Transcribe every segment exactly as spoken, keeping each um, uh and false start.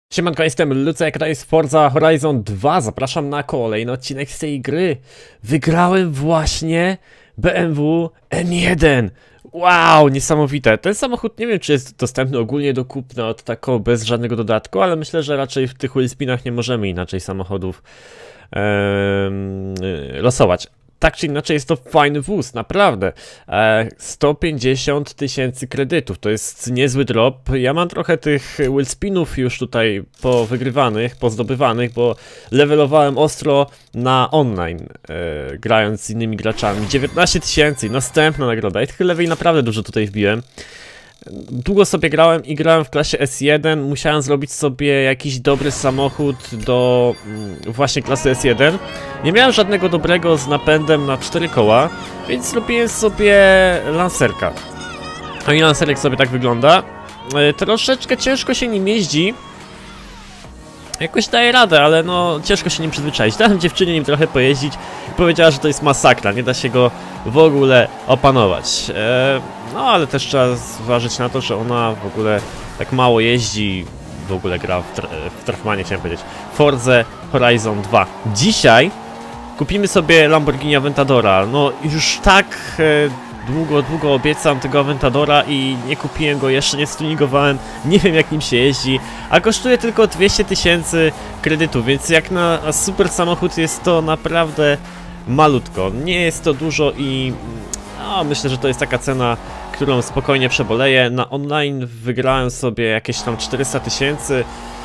Siemanko, jestem Lucek, to jest Forza Horizon dwa. Zapraszam na kolejny odcinek z tej gry. Wygrałem właśnie B M W M jeden. Wow, niesamowite. Ten samochód nie wiem, czy jest dostępny ogólnie do kupna od tako bez żadnego dodatku, ale myślę, że raczej w tych wheelspinach nie możemy inaczej samochodów em, losować. Tak czy inaczej jest to fajny wóz, naprawdę. E, sto pięćdziesiąt tysięcy kredytów, to jest niezły drop. Ja mam trochę tych wheelspinów już tutaj powygrywanych, pozdobywanych, bo levelowałem ostro na online, e, grając z innymi graczami. dziewiętnaście tysięcy, następna nagroda. I tych leveli naprawdę dużo tutaj wbiłem. Długo sobie grałem i grałem w klasie S jeden, musiałem zrobić sobie jakiś dobry samochód do mm, właśnie klasy S jeden. Nie miałem żadnego dobrego z napędem na cztery koła, więc zrobiłem sobie lancerka. No i lancerek sobie tak wygląda. E, troszeczkę ciężko się nim jeździ. Jakoś daje radę, ale no ciężko się nim przyzwyczaić. Dałem dziewczynie nim trochę pojeździć i powiedziała, że to jest masakra, nie da się go w ogóle opanować. E, no ale też trzeba zważyć na to, że ona w ogóle tak mało jeździ, w ogóle gra w, tra w Trackmanie, chciałem powiedzieć, Forza Horizon dwa. Dzisiaj kupimy sobie Lamborghini Aventadora. No już tak e, długo, długo obiecam tego Aventadora i nie kupiłem go jeszcze, nie stuningowałem, nie wiem jak nim się jeździ, a kosztuje tylko dwieście tysięcy kredytów, więc jak na super samochód jest to naprawdę malutko. Nie jest to dużo i no, myślę, że to jest taka cena, którą spokojnie przeboleję. Na online wygrałem sobie jakieś tam czterysta tysięcy.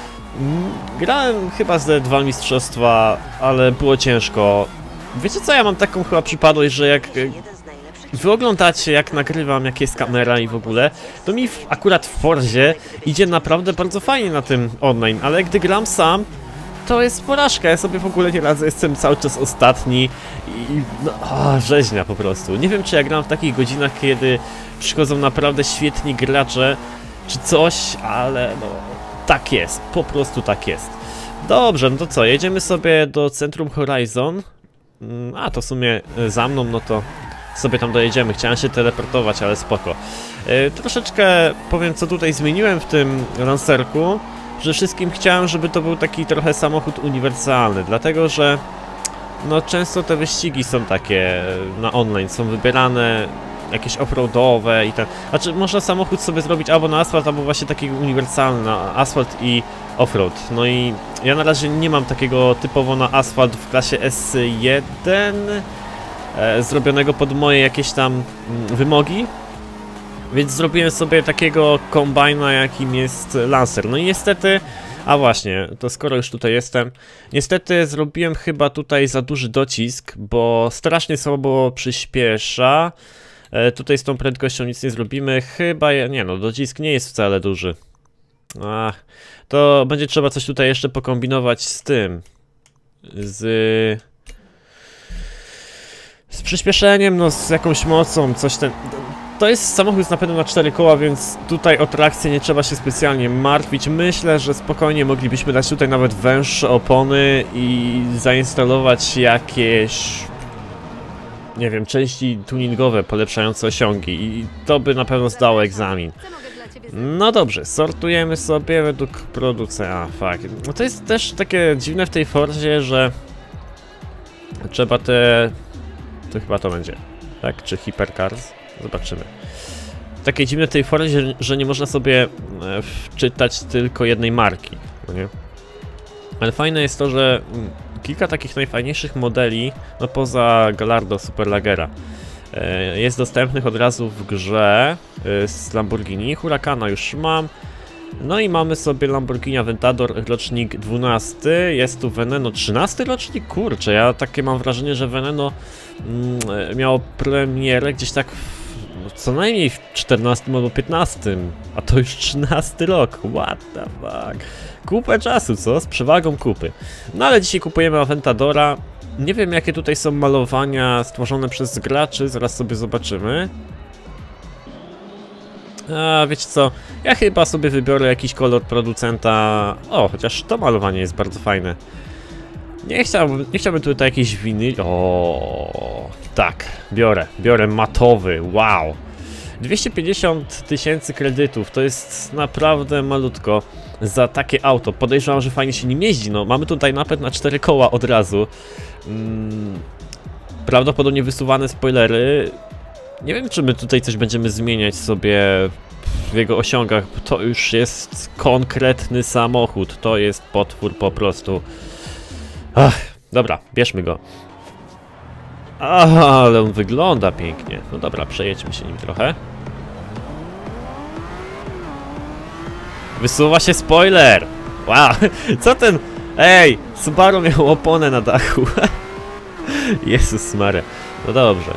Grałem chyba ze dwa mistrzostwa, ale było ciężko. Wiecie co, ja mam taką chyba przypadłość, że jak wy oglądacie jak nagrywam, jak jest kamera i w ogóle, to mi w, akurat w Forzie idzie naprawdę bardzo fajnie na tym online, ale gdy gram sam, to jest porażka, ja sobie w ogóle nie radzę, jestem cały czas ostatni i no, o, rzeźnia po prostu. Nie wiem, czy ja gram w takich godzinach, kiedy przychodzą naprawdę świetni gracze, czy coś, ale no tak jest, po prostu tak jest. Dobrze, no to co, jedziemy sobie do centrum Horizon. A, to w sumie za mną, no to sobie tam dojedziemy. Chciałem się teleportować, ale spoko. Yy, troszeczkę powiem, co tutaj zmieniłem w tym Lancerku. Przede wszystkim chciałem, żeby to był taki trochę samochód uniwersalny, dlatego że no często te wyścigi są takie na online, są wybierane jakieś offroadowe i tak. Znaczy można samochód sobie zrobić albo na asfalt, albo właśnie taki uniwersalny na asfalt i offroad. No i ja na razie nie mam takiego typowo na asfalt w klasie S jeden e, zrobionego pod moje jakieś tam mm, wymogi. Więc zrobiłem sobie takiego kombajna, jakim jest Lancer. No i niestety, a właśnie, to skoro już tutaj jestem, niestety zrobiłem chyba tutaj za duży docisk, bo strasznie słabo przyspiesza. E, tutaj z tą prędkością nic nie zrobimy, chyba, nie no, docisk nie jest wcale duży. Ach, to będzie trzeba coś tutaj jeszcze pokombinować z tym, z... z przyspieszeniem, no z jakąś mocą, coś ten... To jest samochód z napędem na cztery koła, więc tutaj o trakcję nie trzeba się specjalnie martwić. Myślę, że spokojnie moglibyśmy dać tutaj nawet węższe opony i zainstalować jakieś, nie wiem, części tuningowe polepszające osiągi i to by na pewno zdało egzamin. No dobrze, sortujemy sobie według producenta. A, fuck. No to jest też takie dziwne w tej Forzie, że trzeba te... to chyba to będzie, tak? Czy Hypercars? Zobaczymy. Takie dziwne w tej Forzie, że nie można sobie wczytać tylko jednej marki, no nie? Ale fajne jest to, że kilka takich najfajniejszych modeli, no poza Gallardo Superlagera, jest dostępnych od razu w grze z Lamborghini. Huracana już mam. No i mamy sobie Lamborghini Aventador rocznik dwunasty. Jest tu Veneno trzynasty rocznik? Kurczę, ja takie mam wrażenie, że Veneno mm, miało premierę gdzieś tak w, no, co najmniej w czternastym albo piętnastym. A to już trzynasty rok. What the fuck? Kupę czasu, co? Z przewagą kupy. No ale dzisiaj kupujemy Aventadora. Nie wiem, jakie tutaj są malowania stworzone przez graczy, zaraz sobie zobaczymy. A wiecie co, ja chyba sobie wybiorę jakiś kolor producenta. O, chociaż to malowanie jest bardzo fajne. Nie chciałbym, nie chciałbym tutaj jakiejś winy. O, tak, biorę, biorę matowy, wow. dwieście pięćdziesiąt tysięcy kredytów to jest naprawdę malutko za takie auto. Podejrzewam, że fajnie się nim jeździ. No, mamy tutaj napęd na cztery koła od razu. Hmm, prawdopodobnie wysuwane spoilery. Nie wiem, czy my tutaj coś będziemy zmieniać sobie w jego osiągach. To już jest konkretny samochód. To jest potwór po prostu. Ach, dobra, bierzmy go. Aha, ale on wygląda pięknie. No dobra, przejedźmy się nim trochę. Wysuwa się spoiler! Wow, co ten... Ej, Subaru miał oponę na dachu. Jezus Maria. No dobrze.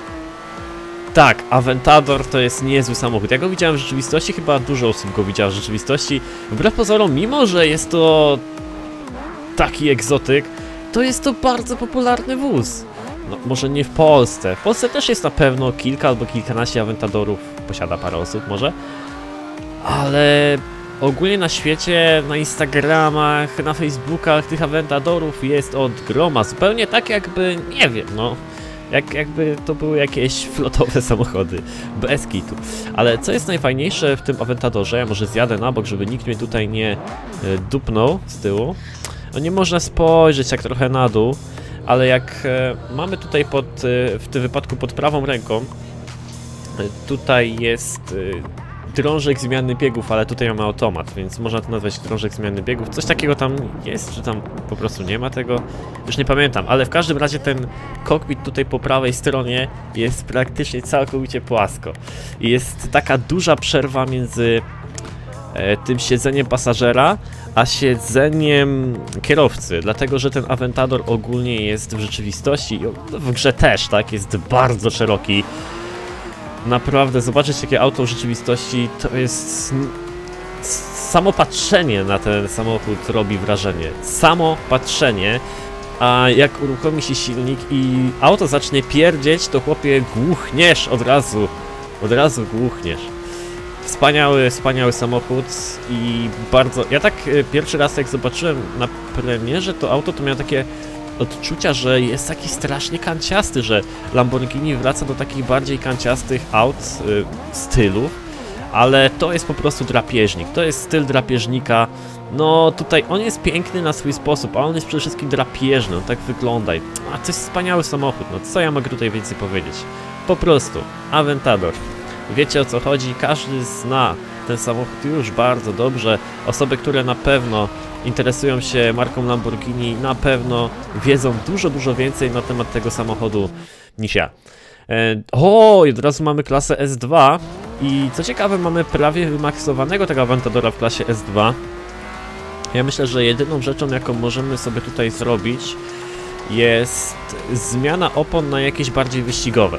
Tak, Aventador to jest niezły samochód. Ja go widziałem w rzeczywistości, chyba dużo osób go widziało w rzeczywistości. Wbrew pozorom, mimo że jest to taki egzotyk, to jest to bardzo popularny wóz. No, może nie w Polsce. W Polsce też jest na pewno kilka albo kilkanaście Aventadorów. Posiada parę osób może. Ale ogólnie na świecie, na Instagramach, na Facebookach tych Aventadorów jest od groma. Zupełnie tak jakby, nie wiem, no... Jak, jakby to były jakieś flotowe samochody, bez kitu. Ale co jest najfajniejsze w tym Aventadorze, ja może zjadę na bok, żeby nikt mnie tutaj nie y, dupnął z tyłu. No nie można spojrzeć jak trochę na dół, ale jak y, mamy tutaj pod, y, w tym wypadku pod prawą ręką, y, tutaj jest y, drążek zmiany biegów, ale tutaj mamy automat, więc można to nazwać drążek zmiany biegów. Coś takiego tam jest, czy tam po prostu nie ma tego? Już nie pamiętam, ale w każdym razie ten kokpit tutaj po prawej stronie jest praktycznie całkowicie płasko. I jest taka duża przerwa między e, tym siedzeniem pasażera, a siedzeniem kierowcy, dlatego że ten Aventador ogólnie jest w rzeczywistości, w grze też, tak, jest bardzo szeroki. Naprawdę, zobaczyć jakie auto w rzeczywistości to jest... Samo patrzenie na ten samochód robi wrażenie. Samo patrzenie, a jak uruchomi się silnik i auto zacznie pierdzieć, to chłopie głuchniesz od razu. Od razu głuchniesz. Wspaniały, wspaniały samochód i bardzo... Ja tak pierwszy raz jak zobaczyłem na premierze to auto, to miałem takie odczucia, że jest taki strasznie kanciasty, że Lamborghini wraca do takich bardziej kanciastych aut, y, stylów, ale to jest po prostu drapieżnik, to jest styl drapieżnika. No tutaj on jest piękny na swój sposób, a on jest przede wszystkim drapieżny, on tak wygląda. A to jest wspaniały samochód, no co ja mogę tutaj więcej powiedzieć? Po prostu, Aventador. Wiecie o co chodzi, każdy zna ten samochód już bardzo dobrze. Osoby, które na pewno interesują się marką Lamborghini, na pewno wiedzą dużo, dużo więcej na temat tego samochodu niż ja. E, o, i od razu mamy klasę S dwa i co ciekawe mamy prawie wymaksowanego tego Aventadora w klasie S dwa. Ja myślę, że jedyną rzeczą jaką możemy sobie tutaj zrobić jest zmiana opon na jakieś bardziej wyścigowe.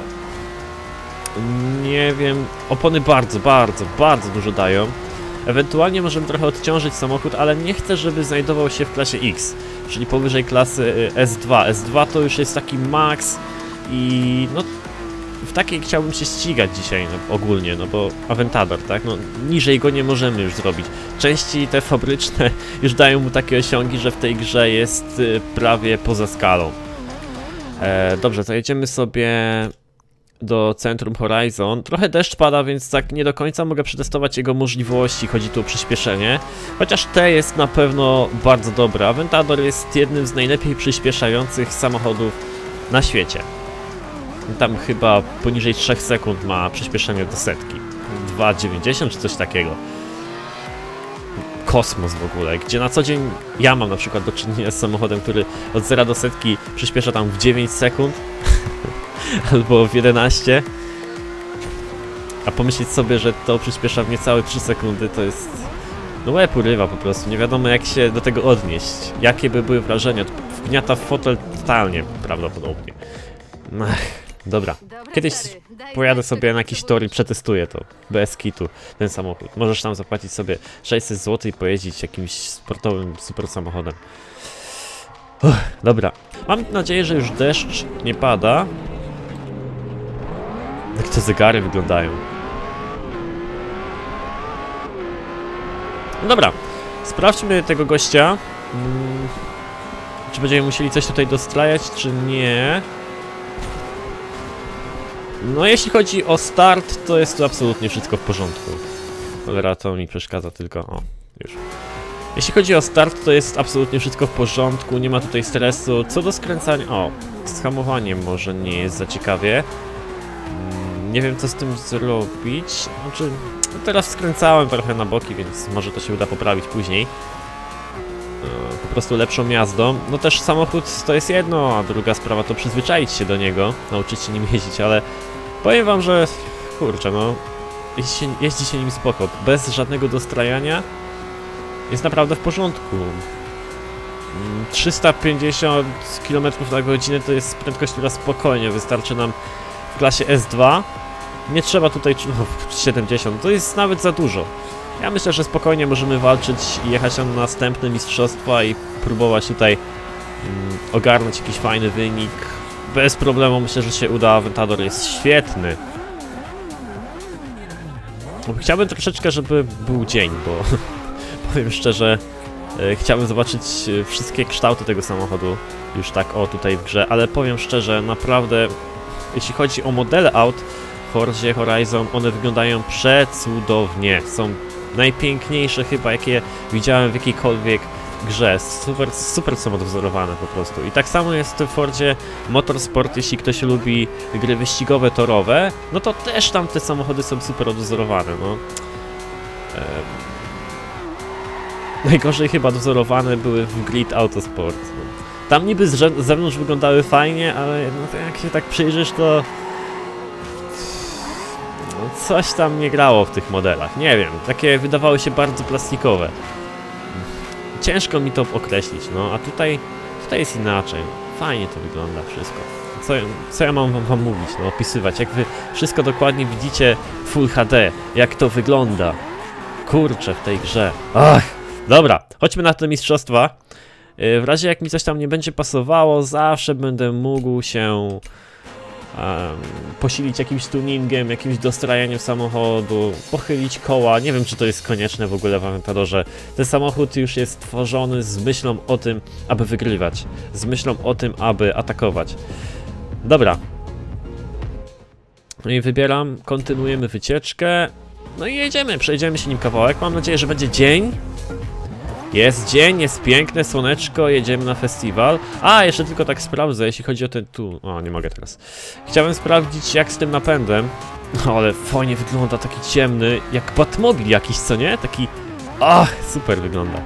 Nie wiem, opony bardzo, bardzo, bardzo dużo dają. Ewentualnie możemy trochę odciążyć samochód, ale nie chcę, żeby znajdował się w klasie X, czyli powyżej klasy S dwa. S dwa to już jest taki max i no w takiej chciałbym się ścigać dzisiaj no, ogólnie, no bo Aventador, tak? No niżej go nie możemy już zrobić. Części te fabryczne już dają mu takie osiągi, że w tej grze jest y, prawie poza skalą. E, dobrze, to jedziemy sobie do centrum Horizon. Trochę deszcz pada, więc tak nie do końca mogę przetestować jego możliwości. Chodzi tu o przyspieszenie. Chociaż te jest na pewno bardzo dobre. Aventador jest jednym z najlepiej przyspieszających samochodów na świecie. Tam chyba poniżej trzech sekund ma przyspieszenie do setki. dwa dziewięćdziesiąt czy coś takiego. Kosmos w ogóle, gdzie na co dzień ja mam na przykład do czynienia z samochodem, który od zera do setki przyspiesza tam w dziewięć sekund. Albo w jedenaście. A pomyśleć sobie, że to przyspiesza w niecałe trzy sekundy, to jest... No łeb urywa po prostu, nie wiadomo jak się do tego odnieść. Jakie by były wrażenia, to wgniata w fotel totalnie prawdopodobnie. Ech, dobra. Kiedyś pojadę sobie na jakiś tor i przetestuję to, bez kitu, ten samochód. Możesz tam zapłacić sobie sześćset złotych i pojeździć jakimś sportowym super samochodem. Uff, dobra. Mam nadzieję, że już deszcz nie pada. Jak te zegary wyglądają. No dobra, sprawdźmy tego gościa. Hmm. Czy będziemy musieli coś tutaj dostrajać, czy nie? No jeśli chodzi o start, to jest tu absolutnie wszystko w porządku. Cholera, to mi przeszkadza tylko, o, już. Jeśli chodzi o start, to jest absolutnie wszystko w porządku, nie ma tutaj stresu. Co do skręcania, o, z hamowaniem może nie jest za ciekawie. Nie wiem, co z tym zrobić. Znaczy, no teraz skręcałem trochę na boki, więc może to się uda poprawić później. Po prostu lepszą jazdą. No też samochód to jest jedno, a druga sprawa to przyzwyczaić się do niego, nauczyć się nim jeździć, ale powiem wam, że kurczę, no jeździ się, jeździ się nim spoko, bez żadnego dostrajania. Jest naprawdę w porządku. trzysta pięćdziesiąt kilometrów na godzinę to jest prędkość, która spokojnie wystarczy nam w klasie S dwa. Nie trzeba tutaj no, siedemdziesiąt, to jest nawet za dużo. Ja myślę, że spokojnie możemy walczyć i jechać na następne mistrzostwa i próbować tutaj mm, ogarnąć jakiś fajny wynik. Bez problemu myślę, że się uda. Aventador jest świetny. Chciałbym troszeczkę, żeby był dzień, bo powiem szczerze, e, chciałbym zobaczyć wszystkie kształty tego samochodu już tak o tutaj w grze, ale powiem szczerze, naprawdę jeśli chodzi o modele aut w Forzie Horizon, one wyglądają przecudownie. Są najpiękniejsze chyba, jakie widziałem w jakiejkolwiek grze. Super, super są odwzorowane po prostu. I tak samo jest w Fordzie Motorsport, jeśli ktoś lubi gry wyścigowe, torowe, no to też tam te samochody są super odwzorowane, no. Ehm. Najgorzej chyba odwzorowane były w Grid Autosport. No. Tam niby z zewnątrz wyglądały fajnie, ale no to jak się tak przyjrzysz, to coś tam nie grało w tych modelach, nie wiem, takie wydawały się bardzo plastikowe. Ciężko mi to określić, no, a tutaj, tutaj jest inaczej. Fajnie to wygląda wszystko. Co, co ja mam wam, wam mówić, no, opisywać, jak wy wszystko dokładnie widzicie Full H D, jak to wygląda. Kurczę, w tej grze. Ach, dobra, chodźmy na te mistrzostwa. W razie jak mi coś tam nie będzie pasowało, zawsze będę mógł się Um, posilić jakimś tuningiem, jakimś dostrajaniem samochodu, pochylić koła. Nie wiem, czy to jest konieczne w ogóle w Aventadorze. Ten samochód już jest tworzony z myślą o tym, aby wygrywać, z myślą o tym, aby atakować. Dobra. No i wybieram, kontynuujemy wycieczkę. No i jedziemy, przejdziemy się nim kawałek. Mam nadzieję, że będzie dzień. Jest dzień, jest piękne słoneczko, jedziemy na festiwal. A, jeszcze tylko tak sprawdzę, jeśli chodzi o ten tu... O, nie mogę teraz. Chciałem sprawdzić, jak z tym napędem. No, ale fajnie wygląda, taki ciemny, jak Batmobil jakiś, co nie? Taki... Ach, super wygląda.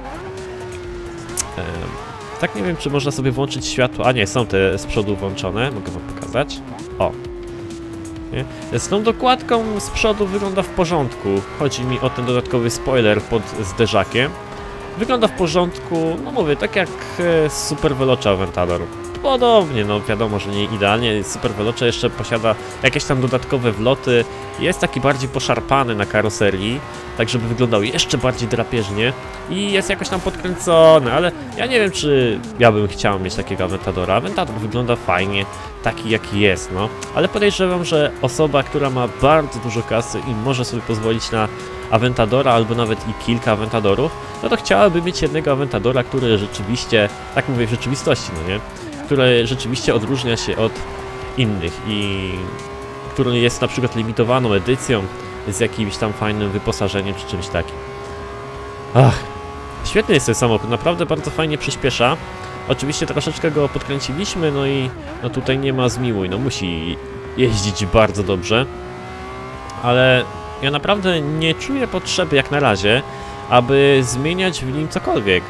Ehm, tak nie wiem, czy można sobie włączyć światło. A nie, są te z przodu włączone, mogę wam pokazać. O. Nie? Z tą dokładką z przodu wygląda w porządku. Chodzi mi o ten dodatkowy spoiler pod zderzakiem. Wygląda w porządku, no mówię, tak jak e, Super Veloce Aventador. Podobnie, no wiadomo, że nie idealnie. Super Veloce jeszcze posiada jakieś tam dodatkowe wloty. Jest taki bardziej poszarpany na karoserii, tak żeby wyglądał jeszcze bardziej drapieżnie. I jest jakoś tam podkręcony, ale ja nie wiem, czy ja bym chciał mieć takiego Aventadora. Aventador wygląda fajnie, taki jaki jest, no. Ale podejrzewam, że osoba, która ma bardzo dużo kasy i może sobie pozwolić na Aventadora, albo nawet i kilka Aventadorów, no to chciałaby mieć jednego Aventadora, który rzeczywiście, tak mówię w rzeczywistości, no nie? Który rzeczywiście odróżnia się od innych i który jest na przykład limitowaną edycją z jakimś tam fajnym wyposażeniem czy czymś takim. Ach, świetny jest ten samochód, naprawdę bardzo fajnie przyspiesza. Oczywiście troszeczkę go podkręciliśmy, no i no tutaj nie ma zmiłuj, no musi jeździć bardzo dobrze, ale ja naprawdę nie czuję potrzeby jak na razie, aby zmieniać w nim cokolwiek.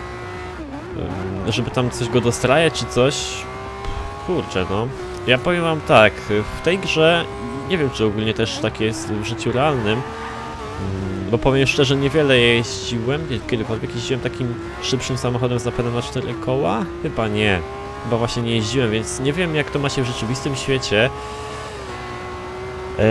Żeby tam coś go dostrajać czy coś. Kurczę, no. Ja powiem wam tak, w tej grze, nie wiem czy ogólnie też tak jest w życiu realnym, bo powiem szczerze, niewiele jeździłem, kiedykolwiek jeździłem takim szybszym samochodem z napędem na cztery koła? Chyba nie. Chyba właśnie nie jeździłem, więc nie wiem jak to ma się w rzeczywistym świecie. Ehm,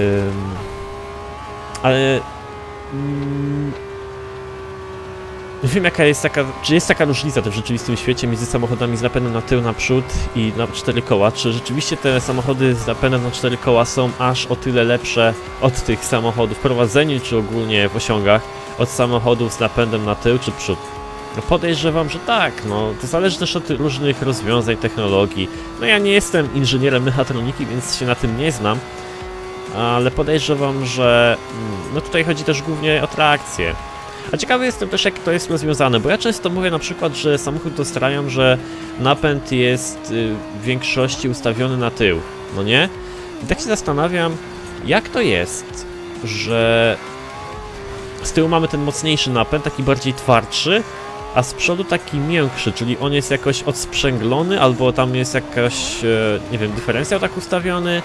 ale... Mm, nie wiem jaka jest taka, czy jest taka różnica też w rzeczywistym świecie między samochodami z napędem na tył, naprzód i na cztery koła. Czy rzeczywiście te samochody z napędem na cztery koła są aż o tyle lepsze od tych samochodów w prowadzeniu, czy ogólnie w osiągach, od samochodów z napędem na tył czy przód? No podejrzewam, że tak, no to zależy też od różnych rozwiązań, technologii. No ja nie jestem inżynierem mechatroniki, więc się na tym nie znam, ale podejrzewam, że no tutaj chodzi też głównie o trakcję. A ciekawy jestem też, jak to jest rozwiązane, bo ja często mówię na przykład, że samochód dostrają, że napęd jest w większości ustawiony na tył, no nie? I tak się zastanawiam, jak to jest, że z tyłu mamy ten mocniejszy napęd, taki bardziej twardszy, a z przodu taki miększy, czyli on jest jakoś odsprzęglony, albo tam jest jakaś, nie wiem, dyferencjał tak ustawiony.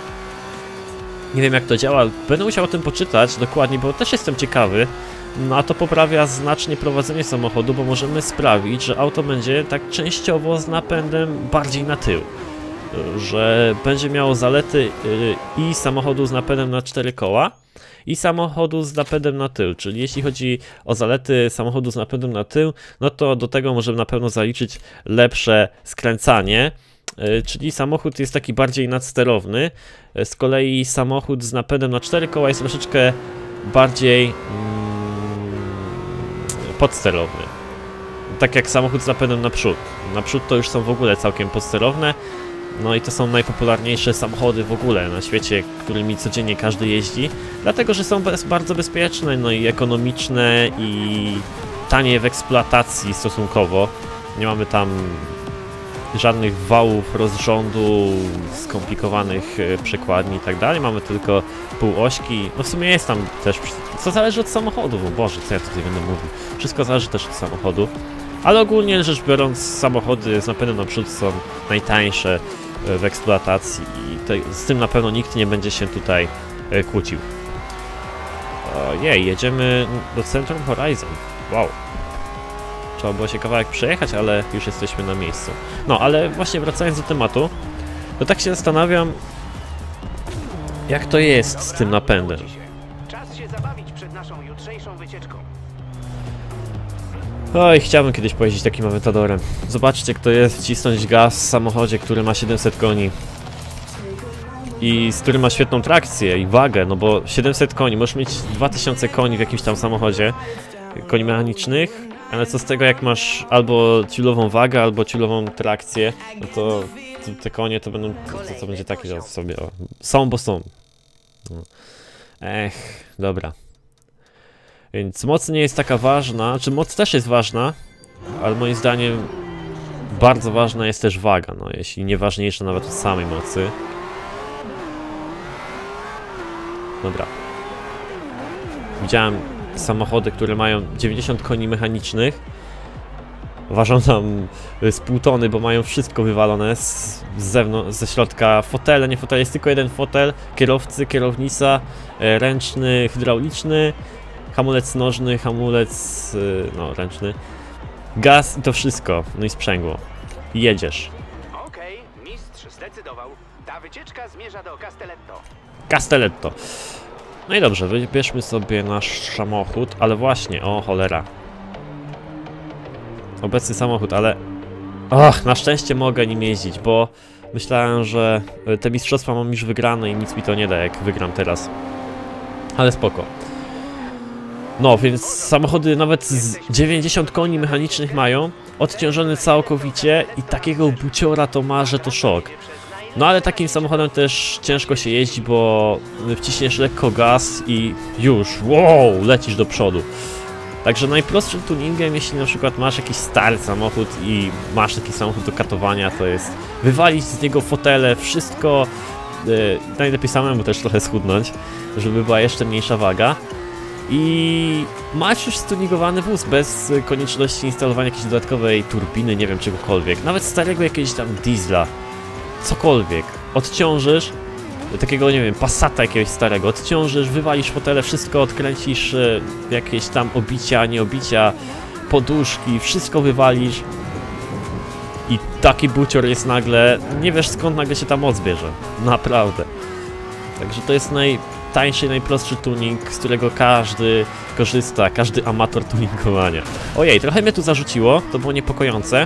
Nie wiem, jak to działa, będę musiał o tym poczytać dokładnie, bo też jestem ciekawy. No a to poprawia znacznie prowadzenie samochodu, bo możemy sprawić, że auto będzie tak częściowo z napędem bardziej na tył. Że będzie miało zalety i samochodu z napędem na cztery koła, i samochodu z napędem na tył. Czyli jeśli chodzi o zalety samochodu z napędem na tył, no to do tego możemy na pewno zaliczyć lepsze skręcanie. Czyli samochód jest taki bardziej nadsterowny. Z kolei samochód z napędem na cztery koła jest troszeczkę bardziej mm, podsterowny. Tak jak samochód z napędem naprzód. Naprzód to już są w ogóle całkiem podsterowne. No i to są najpopularniejsze samochody w ogóle na świecie, którymi codziennie każdy jeździ. Dlatego, że są bez, bardzo bezpieczne, no i ekonomiczne i tanie w eksploatacji stosunkowo. Nie mamy tam żadnych wałów rozrządu, skomplikowanych przekładni i tak dalej. Mamy tylko półośki. No w sumie jest tam też, co zależy od samochodu, bo Boże, co ja tutaj będę mówił. Wszystko zależy też od samochodu. Ale ogólnie rzecz biorąc, samochody z napędem naprzód są najtańsze w eksploatacji i te, z tym na pewno nikt nie będzie się tutaj kłócił. Ojej, jedziemy do centrum Horizon. Wow. Trzeba było się kawałek przejechać, ale już jesteśmy na miejscu. No, ale właśnie wracając do tematu, to tak się zastanawiam, jak to jest z tym napędem. Czas się zabawić przed naszą jutrzejszą wycieczką. Oj, chciałbym kiedyś pojeździć takim Aventadorem. Zobaczcie, kto jest wcisnąć gaz w samochodzie, który ma siedemset koni. I z którym ma świetną trakcję i wagę, no bo siedemset koni, możesz mieć dwa tysiące koni w jakimś tam samochodzie, koni mechanicznych, ale co z tego, jak masz albo ciulową wagę, albo ciulową trakcję, no to, to te konie to będą, to, to będzie takie sobie, o, są, bo są. No. Ech, dobra. Więc moc nie jest taka ważna, czy moc też jest ważna, ale moim zdaniem bardzo ważna jest też waga, no jeśli nie ważniejsza nawet od samej mocy. Dobra. Widziałem samochody, które mają dziewięćdziesiąt koni mechanicznych. Ważą tam z pół tony, bo mają wszystko wywalone z, z zewnątrz, ze środka. Fotele, nie fotele, jest tylko jeden fotel, kierowcy, kierownica, e, ręczny, hydrauliczny, hamulec nożny, hamulec, e, no ręczny, gaz i to wszystko, no i sprzęgło. I jedziesz. Okej, okay, mistrz zdecydował. Ta wycieczka zmierza do Castelletto. Castelletto. No i dobrze, wybierzmy sobie nasz samochód, ale właśnie, o cholera. Obecny samochód, ale... Och, na szczęście mogę nim jeździć, bo myślałem, że te mistrzostwa mam już wygrane i nic mi to nie da, jak wygram teraz. Ale spoko. No, więc samochody nawet z dziewięćdziesiąt koni mechanicznych mają, odciążone całkowicie i takiego buciora to ma, że to szok. No ale takim samochodem też ciężko się jeździ, bo wciśniesz lekko gaz i już, wow, lecisz do przodu. Także najprostszym tuningiem, jeśli na przykład masz jakiś stary samochód i masz taki samochód do katowania, to jest wywalić z niego fotele, wszystko, yy, najlepiej samemu też trochę schudnąć, żeby była jeszcze mniejsza waga. I masz już stuningowany wóz bez konieczności instalowania jakiejś dodatkowej turbiny, nie wiem, czegokolwiek. Nawet starego jakiegoś tam diesla, cokolwiek. Odciążysz, takiego, nie wiem, Passata jakiegoś starego, odciążysz, wywalisz fotele, wszystko odkręcisz, jakieś tam obicia, nieobicia, poduszki, wszystko wywalisz. I taki bucior jest nagle, nie wiesz skąd nagle się ta moc bierze. Naprawdę. Także to jest najtańszy, najprostszy tuning, z którego każdy korzysta, każdy amator tuningowania. Ojej, trochę mnie tu zarzuciło, to było niepokojące.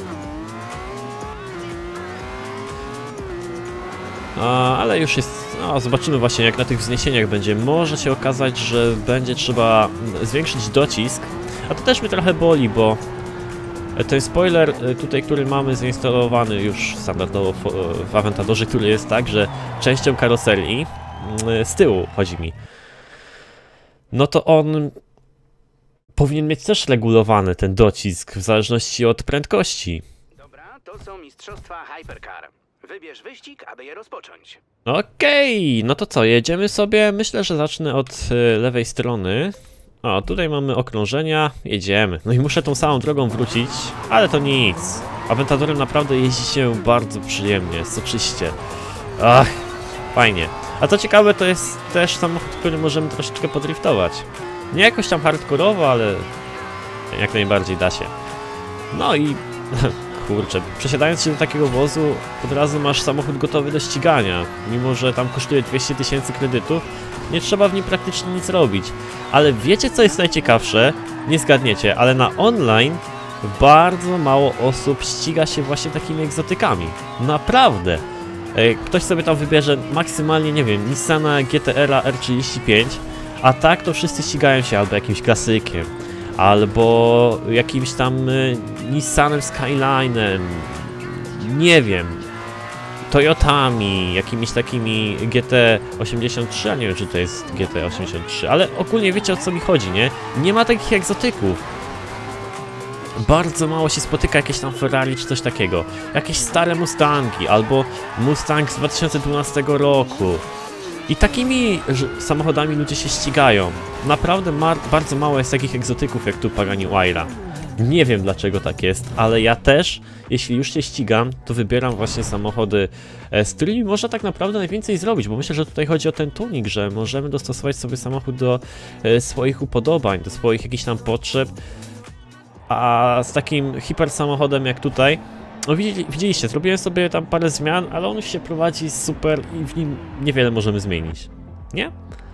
A, ale już jest, no zobaczymy właśnie jak na tych wzniesieniach będzie. Może się okazać, że będzie trzeba zwiększyć docisk, a to też mnie trochę boli, bo ten spoiler tutaj, który mamy zainstalowany już standardowo w Aventadorze, który jest tak, że częścią karoserii z tyłu chodzi mi, no to on powinien mieć też regulowany ten docisk w zależności od prędkości. Dobra, to są mistrzostwa Hypercar. Wybierz wyścig, aby je rozpocząć. Okej, okay, no to co, jedziemy sobie? Myślę, że zacznę od y, lewej strony. O, tutaj mamy okrążenia, jedziemy. No i muszę tą samą drogą wrócić, ale to nic. Aventadorem naprawdę jeździ się bardzo przyjemnie, soczyście. Ach, fajnie. A co ciekawe, to jest też samochód, który możemy troszeczkę podriftować. Nie jakoś tam hardkorowo, ale jak najbardziej da się. No i kurczę, przesiadając się do takiego wozu, od razu masz samochód gotowy do ścigania. Mimo że tam kosztuje dwieście tysięcy kredytów, nie trzeba w nim praktycznie nic robić. Ale wiecie, co jest najciekawsze? Nie zgadniecie, ale na online bardzo mało osób ściga się właśnie takimi egzotykami. Naprawdę. Ktoś sobie tam wybierze maksymalnie, nie wiem, Nissana G T R R trzydzieści pięć, a tak to wszyscy ścigają się albo jakimś klasykiem, albo jakimś tam y, Nissanem Skyline'em, nie wiem, Toyotami, jakimiś takimi G T osiemdziesiąt trzy, a nie wiem, czy to jest G T osiemdziesiąt trzy, ale ogólnie wiecie, o co mi chodzi, nie? Nie ma takich egzotyków. Bardzo mało się spotyka jakieś tam Ferrari czy coś takiego. Jakieś stare Mustangi albo Mustang z dwa tysiące dwunastego roku. I takimi samochodami ludzie się ścigają. Naprawdę bardzo mało jest takich egzotyków jak tu Pagani Huayra. Nie wiem dlaczego tak jest, ale ja też, jeśli już się ścigam, to wybieram właśnie samochody, z którymi można tak naprawdę najwięcej zrobić, bo myślę, że tutaj chodzi o ten tuning, że możemy dostosować sobie samochód do e, swoich upodobań, do swoich jakichś tam potrzeb. A z takim hiper samochodem jak tutaj, no widzieliście, zrobiłem sobie tam parę zmian, ale on się prowadzi super i w nim niewiele możemy zmienić, nie?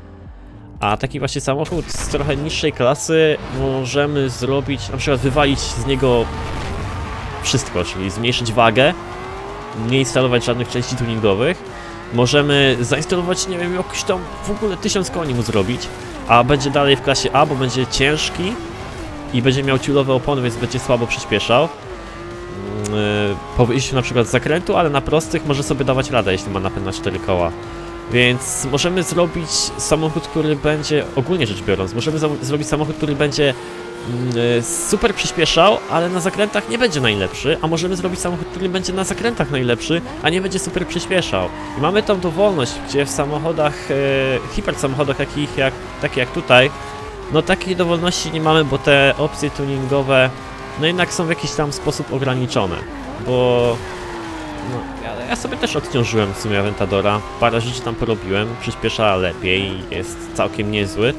A taki właśnie samochód z trochę niższej klasy możemy zrobić, na przykład wywalić z niego wszystko, czyli zmniejszyć wagę, nie instalować żadnych części tuningowych. Możemy zainstalować, nie wiem, jakiś tam w ogóle tysiąc koni mu zrobić, a będzie dalej w klasie A, bo będzie ciężki i będzie miał ciulowe opony, więc będzie słabo przyspieszał. Yy, po wyjściu na przykład z zakrętu, ale na prostych może sobie dawać radę, jeśli ma napęd na cztery koła. Więc możemy zrobić samochód, który będzie, ogólnie rzecz biorąc, możemy zrobić samochód, który będzie yy, super przyspieszał, ale na zakrętach nie będzie najlepszy, a możemy zrobić samochód, który będzie na zakrętach najlepszy, a nie będzie super przyspieszał. I mamy tą dowolność, gdzie w samochodach, yy, hiper samochodach takich jak, takie jak tutaj, no takiej dowolności nie mamy, bo te opcje tuningowe no jednak są w jakiś tam sposób ograniczone, bo no, ja, ja sobie też odciążyłem w sumie Aventadora, parę rzeczy tam porobiłem, przyspiesza lepiej, jest całkiem niezły,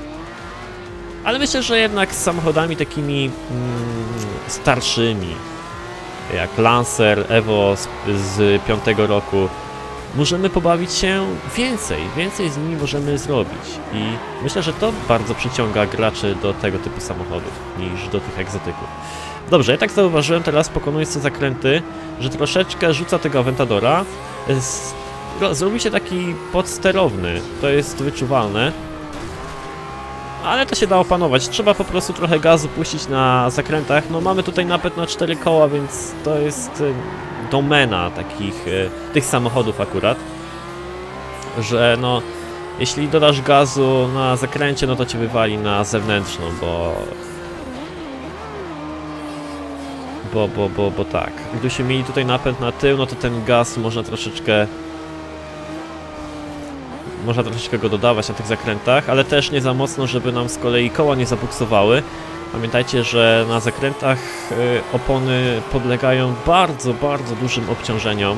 ale myślę, że jednak z samochodami takimi mm, starszymi, jak Lancer, Evo z, z piątego roku, możemy pobawić się więcej, więcej z nimi możemy zrobić i myślę, że to bardzo przyciąga graczy do tego typu samochodów niż do tych egzotyków. Dobrze, ja tak zauważyłem teraz, pokonując te zakręty, że troszeczkę rzuca tego Aventadora, zrobi się taki podsterowny, to jest wyczuwalne, ale to się da opanować, trzeba po prostu trochę gazu puścić na zakrętach, no mamy tutaj napęd na cztery koła, więc to jest domena takich, tych samochodów akurat, że no, jeśli dodasz gazu na zakręcie, no to cię wywali na zewnętrzną, bo... Bo, bo, bo, bo tak. Gdybyśmy mieli tutaj napęd na tył, no to ten gaz można troszeczkę... Można troszeczkę go dodawać na tych zakrętach, ale też nie za mocno, żeby nam z kolei koła nie zabuksowały. Pamiętajcie, że na zakrętach y, opony podlegają bardzo, bardzo dużym obciążeniom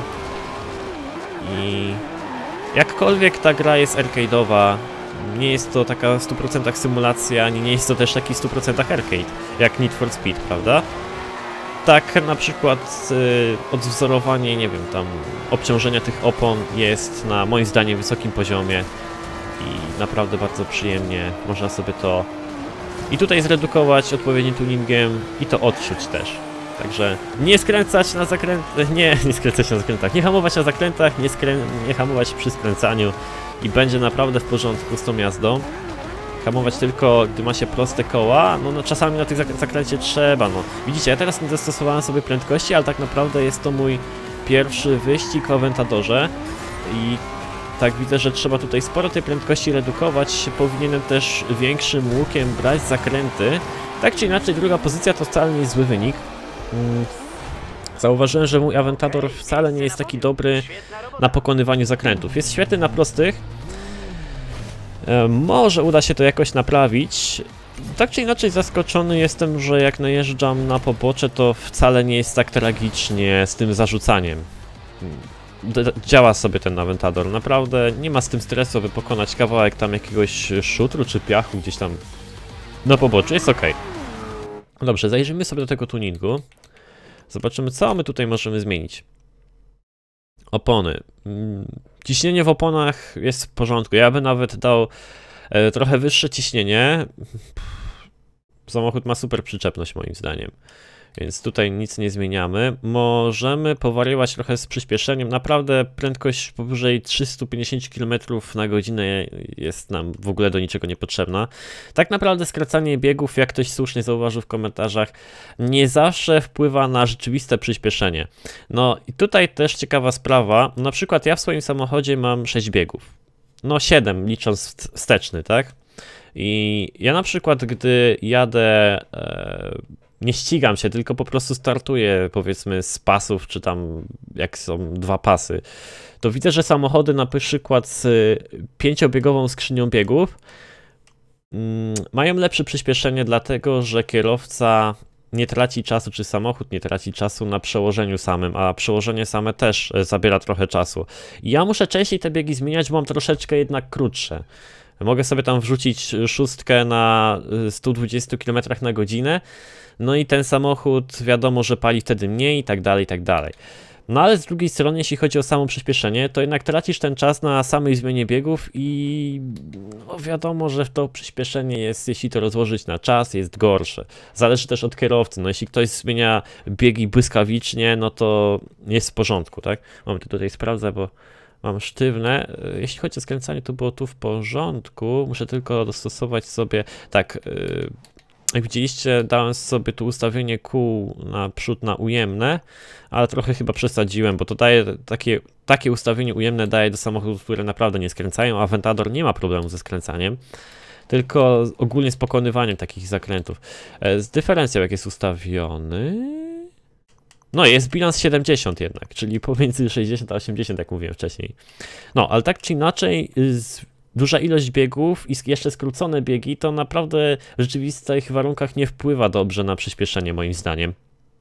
i jakkolwiek ta gra jest arcade'owa, nie jest to taka w stu procentach symulacja, ani nie jest to też taki w stu procentach arcade, jak Need for Speed, prawda? Tak na przykład y, odwzorowanie, nie wiem, tam obciążenia tych opon jest na moim zdaniem wysokim poziomie i naprawdę bardzo przyjemnie można sobie to i tutaj zredukować odpowiednim tuningiem i to odczuć też. Także nie skręcać na zakrętach, nie, nie skręcać na zakrętach, nie hamować na zakrętach, nie, skrę nie hamować przy skręcaniu i będzie naprawdę w porządku z tą jazdą. Hamować tylko, gdy ma się proste koła, no, no czasami na tych zak zakręcie trzeba, no. Widzicie, ja teraz nie dostosowałem sobie prędkości, ale tak naprawdę jest to mój pierwszy wyścig w Aventadorze i tak widzę, że trzeba tutaj sporo tej prędkości redukować. Powinienem też większym łukiem brać zakręty. Tak czy inaczej, druga pozycja to wcale nie jest zły wynik. Mm. Zauważyłem, że mój Aventador wcale nie jest taki dobry na pokonywaniu zakrętów. Jest świetny na prostych. E, może uda się to jakoś naprawić. Tak czy inaczej zaskoczony jestem, że jak najeżdżam na pobocze, to wcale nie jest tak tragicznie z tym zarzucaniem. D działa sobie ten Aventador. Naprawdę nie ma z tym stresu, by pokonać kawałek tam jakiegoś szutru czy piachu gdzieś tam na poboczu. Jest ok. Dobrze, zajrzyjmy sobie do tego tuningu. Zobaczymy, co my tutaj możemy zmienić. Opony. Ciśnienie w oponach jest w porządku. Ja bym nawet dał e, trochę wyższe ciśnienie. Samochód ma super przyczepność moim zdaniem. Więc tutaj nic nie zmieniamy. Możemy powariować trochę z przyspieszeniem. Naprawdę prędkość powyżej trzysta pięćdziesiąt kilometrów na godzinę jest nam w ogóle do niczego niepotrzebna. Tak naprawdę skracanie biegów, jak ktoś słusznie zauważył w komentarzach, nie zawsze wpływa na rzeczywiste przyspieszenie. No i tutaj też ciekawa sprawa. Na przykład ja w swoim samochodzie mam sześć biegów. No siedem licząc wsteczny, tak? I ja na przykład, gdy jadę... E, nie ścigam się, tylko po prostu startuję, powiedzmy, z pasów, czy tam jak są dwa pasy, to widzę, że samochody na przykład z pięciobiegową skrzynią biegów mm, mają lepsze przyspieszenie, dlatego że kierowca nie traci czasu, czy samochód nie traci czasu na przełożeniu samym, a przełożenie same też zabiera trochę czasu. I ja muszę częściej te biegi zmieniać, bo mam troszeczkę jednak krótsze. Mogę sobie tam wrzucić szóstkę na stu dwudziestu kilometrach na godzinę, no i ten samochód wiadomo, że pali wtedy mniej i tak dalej, i tak dalej. No ale z drugiej strony, jeśli chodzi o samo przyspieszenie, to jednak tracisz ten czas na samej zmianie biegów i no wiadomo, że to przyspieszenie jest, jeśli to rozłożyć na czas, jest gorsze. Zależy też od kierowcy, no jeśli ktoś zmienia biegi błyskawicznie, no to jest w porządku, tak? Mam to tutaj sprawdzę, bo mam sztywne. Jeśli chodzi o skręcanie, to było tu w porządku. Muszę tylko dostosować sobie, tak, yy, jak widzieliście, dałem sobie tu ustawienie kół na przód na ujemne, ale trochę chyba przesadziłem, bo to daje takie, takie ustawienie ujemne daje do samochodów, które naprawdę nie skręcają. Aventador nie ma problemu ze skręcaniem, tylko ogólnie z pokonywaniem takich zakrętów. Z dyferencją jak jest ustawiony... No jest bilans siedemdziesiąt jednak, czyli pomiędzy sześćdziesiąt a osiemdziesiąt, jak mówiłem wcześniej. No, ale tak czy inaczej, duża ilość biegów i jeszcze skrócone biegi to naprawdę w rzeczywistych warunkach nie wpływa dobrze na przyspieszenie moim zdaniem.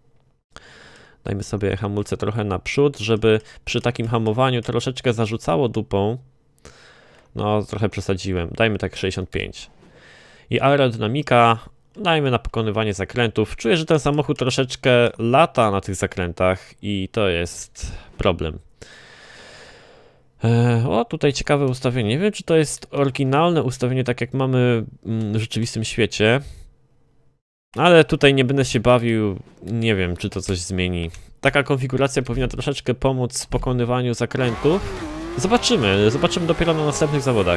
Dajmy sobie hamulce trochę naprzód, żeby przy takim hamowaniu troszeczkę zarzucało dupą. No, trochę przesadziłem. Dajmy tak sześćdziesiąt pięć. I aerodynamika dajmy na pokonywanie zakrętów. Czuję, że ten samochód troszeczkę lata na tych zakrętach i to jest problem. Eee, o, tutaj ciekawe ustawienie. Nie wiem, czy to jest oryginalne ustawienie, tak jak mamy w rzeczywistym świecie. Ale tutaj nie będę się bawił. Nie wiem, czy to coś zmieni. Taka konfiguracja powinna troszeczkę pomóc w pokonywaniu zakrętów. Zobaczymy. Zobaczymy dopiero na następnych zawodach.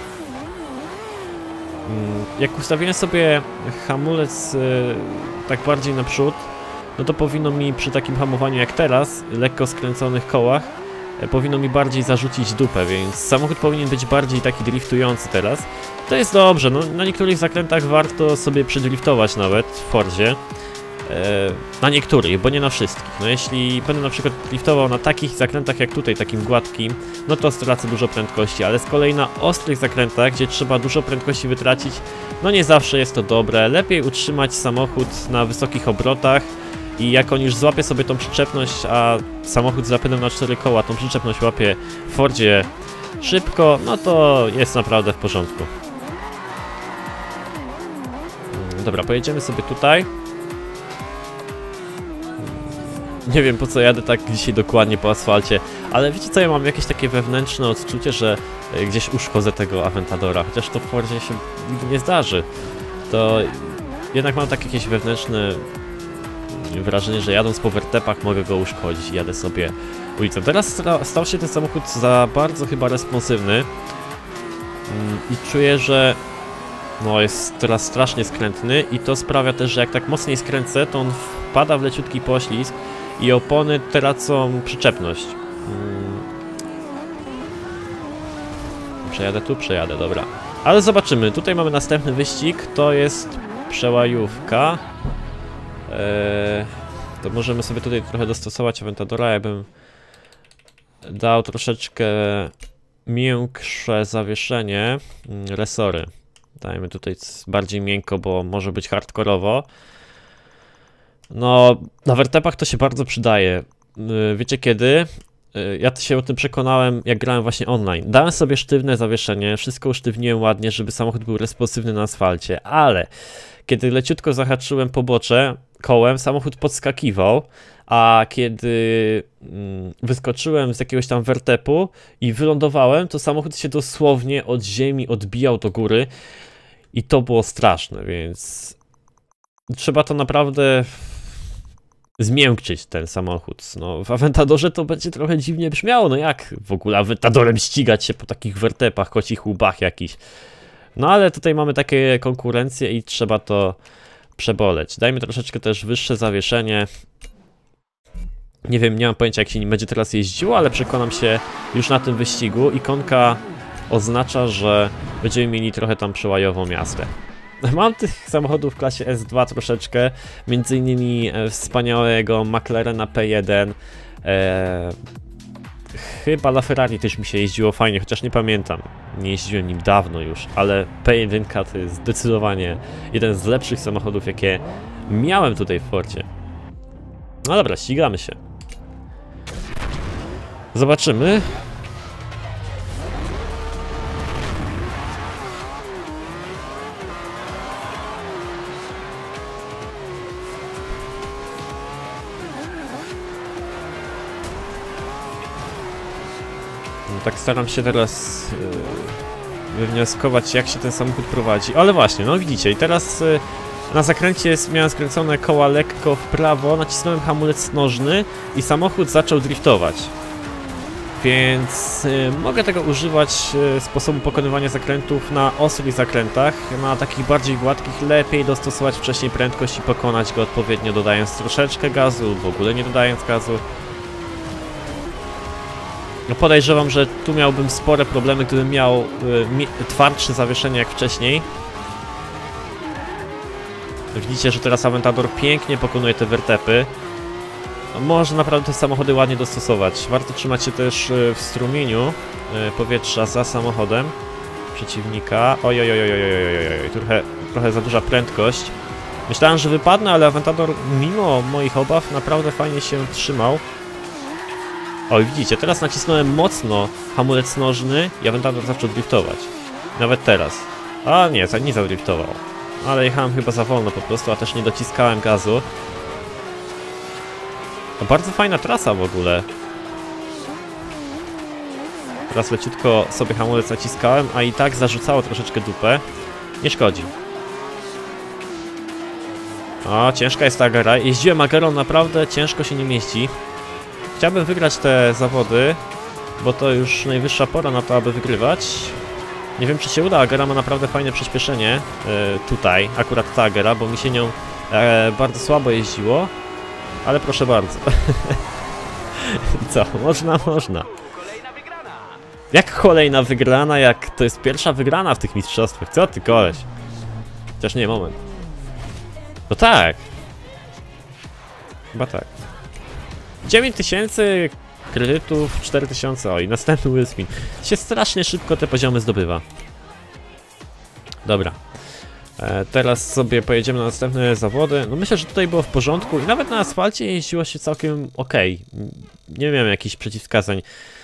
Jak ustawiłem sobie hamulec yy, tak bardziej naprzód, no to powinno mi przy takim hamowaniu jak teraz, lekko skręconych kołach, yy, powinno mi bardziej zarzucić dupę, więc samochód powinien być bardziej taki driftujący teraz. To jest dobrze, no na niektórych zakrętach warto sobie przydriftować nawet w Fordzie. Yy, na niektórych, bo nie na wszystkich. No jeśli będę na przykład driftował na takich zakrętach jak tutaj, takim gładkim, no to stracę dużo prędkości, ale z kolei na ostrych zakrętach, gdzie trzeba dużo prędkości wytracić, no nie zawsze jest to dobre. Lepiej utrzymać samochód na wysokich obrotach i jak on już złapie sobie tą przyczepność, a samochód z zapędem na cztery koła tą przyczepność łapie w Fordzie szybko, no to jest naprawdę w porządku. Dobra, pojedziemy sobie tutaj. Nie wiem, po co jadę tak dzisiaj dokładnie po asfalcie, ale wiecie co, ja mam jakieś takie wewnętrzne odczucie, że gdzieś uszkodzę tego Aventadora, chociaż to w Fordzie się nigdy nie zdarzy. To jednak mam takie jakieś wewnętrzne wrażenie, że jadąc po wertepach mogę go uszkodzić i jadę sobie ulicą. Teraz stał się ten samochód za bardzo chyba responsywny i czuję, że no jest teraz strasznie skrętny i to sprawia też, że jak tak mocniej skręcę, to on wpada w leciutki poślizg i opony tracą przyczepność. Przejadę tu, przejadę, dobra. Ale zobaczymy, tutaj mamy następny wyścig, to jest przełajówka. Eee, to możemy sobie tutaj trochę dostosować Aventadora, ja bym dał troszeczkę miększe zawieszenie, resory. Dajmy tutaj bardziej miękko, bo może być hardkorowo. No, na wertepach to się bardzo przydaje. Wiecie kiedy? Ja się o tym przekonałem, jak grałem właśnie online. Dałem sobie sztywne zawieszenie, wszystko usztywniłem ładnie, żeby samochód był responsywny na asfalcie, ale kiedy leciutko zahaczyłem pobocze kołem, samochód podskakiwał, a kiedy mm, wyskoczyłem z jakiegoś tam wertepu i wylądowałem, to samochód się dosłownie od ziemi odbijał do góry i to było straszne, więc trzeba to naprawdę zmiękczyć ten samochód. No, w Aventadorze to będzie trochę dziwnie brzmiało, no jak w ogóle Aventadorem ścigać się po takich wertepach, kocich łbach jakichś. No ale tutaj mamy takie konkurencje i trzeba to przeboleć. Dajmy troszeczkę też wyższe zawieszenie. Nie wiem, nie mam pojęcia jak się nim będzie teraz jeździło, ale przekonam się już na tym wyścigu. Ikonka oznacza, że będziemy mieli trochę tam przełajową jazdę. Mam tych samochodów w klasie S dwa troszeczkę, między innymi wspaniałego McLarena P jeden. Eee, chyba LaFerrari też mi się jeździło fajnie, chociaż nie pamiętam. Nie jeździłem nim dawno już, ale P jeden to jest zdecydowanie jeden z lepszych samochodów, jakie miałem tutaj w Fordzie. No dobra, ścigamy się. Zobaczymy. Tak staram się teraz yy, wywnioskować, jak się ten samochód prowadzi. Ale właśnie, no widzicie, i teraz yy, na zakręcie jest, miałem skręcone koła lekko w prawo, nacisnąłem hamulec nożny i samochód zaczął driftować. Więc yy, mogę tego używać yy, sposobu pokonywania zakrętów na ostrych zakrętach. Na takich bardziej gładkich lepiej dostosować wcześniej prędkość i pokonać go odpowiednio, dodając troszeczkę gazu, w ogóle nie dodając gazu. No podejrzewam, że tu miałbym spore problemy, gdybym miał y, twardsze zawieszenie jak wcześniej. Widzicie, że teraz Aventador pięknie pokonuje te wertepy. No, może naprawdę te samochody ładnie dostosować. Warto trzymać się też y, w strumieniu y, powietrza za samochodem przeciwnika. Oj, oj, oj, oj, oj, oj, oj. Trochę, trochę za duża prędkość. Myślałem, że wypadnę, ale Aventador mimo moich obaw naprawdę fajnie się trzymał. O, widzicie, teraz nacisnąłem mocno hamulec nożny i Aventador zaczął driftować. Nawet teraz. A nie, nie zadriftował. Ale jechałem chyba za wolno po prostu, a też nie dociskałem gazu. No, bardzo fajna trasa w ogóle. Teraz leciutko sobie hamulec naciskałem, a i tak zarzucało troszeczkę dupę. Nie szkodzi. O, ciężka jest ta Agera. Jeździłem Agerą, naprawdę ciężko się nim jeździ. Chciałbym wygrać te zawody, bo to już najwyższa pora na to, aby wygrywać. Nie wiem, czy się uda, Agera ma naprawdę fajne przyspieszenie yy, tutaj, akurat ta Agera, bo mi się nią e, bardzo słabo jeździło, ale proszę bardzo. Co? Można, można. Kolejna wygrana. Jak kolejna wygrana, jak to jest pierwsza wygrana w tych mistrzostwach? Co ty, koleś? Chociaż nie, moment. No tak. Chyba tak. dziewięć tysięcy kredytów, cztery tysiące, oj, następny Willspin. Się strasznie szybko te poziomy zdobywa. Dobra. E, teraz sobie pojedziemy na następne zawody. No myślę, że tutaj było w porządku i nawet na asfalcie jeździło się całkiem ok. Nie miałem jakichś przeciwwskazań.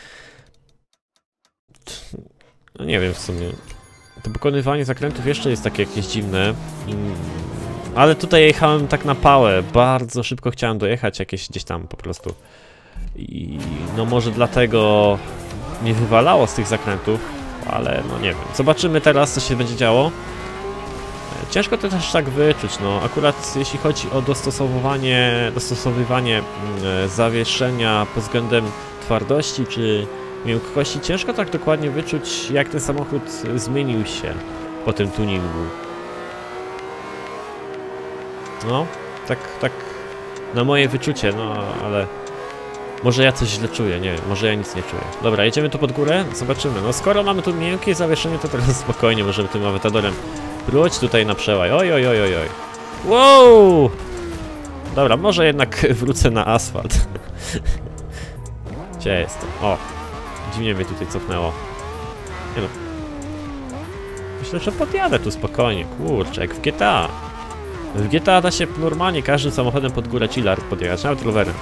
No nie wiem w sumie. To pokonywanie zakrętów jeszcze jest takie jakieś dziwne. Ale tutaj jechałem tak na pałę, bardzo szybko chciałem dojechać jakieś gdzieś tam po prostu. I no może dlatego nie wywalało z tych zakrętów, ale no nie wiem. Zobaczymy teraz, co się będzie działo. Ciężko to też tak wyczuć, no akurat jeśli chodzi o dostosowywanie, dostosowywanie zawieszenia pod względem twardości czy miękkości, ciężko tak dokładnie wyczuć, jak ten samochód zmienił się po tym tuningu. No, tak, tak na moje wyczucie, no ale Może ja coś źle czuję, nie wiem, może ja nic nie czuję. Dobra, jedziemy tu pod górę, zobaczymy. No skoro mamy tu miękkie zawieszenie, to teraz spokojnie możemy tym awentadorem próć tutaj na przełaj. Oj, oj, oj, oj, oj. Wow! Dobra, może jednak wrócę na asfalt. Gdzie jestem? O! Dziwnie mnie tutaj cofnęło. Nie no. Myślę, że podjadę tu spokojnie. Kurczę, jak w G T A. W G T A da się normalnie każdym samochodem pod górę chillar podjechać, nawet rowerem.